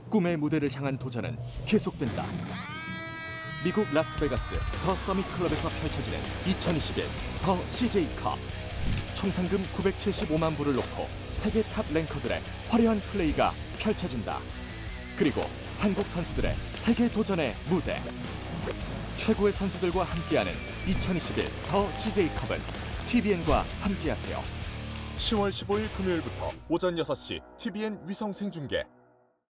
꿈의 무대를 향한 도전은 계속된다. 미국 라스베가스 더 서밋 클럽에서 펼쳐지는 2021 더 CJ컵. 총 상금 975만 불을 놓고 세계 탑 랭커들의 화려한 플레이가 펼쳐진다. 그리고 한국 선수들의 세계 도전의 무대. 최고의 선수들과 함께하는 2021 더 CJ컵은 TVN과 함께하세요. 10월 15일 금요일부터 오전 6시 TVN 위성 생중계.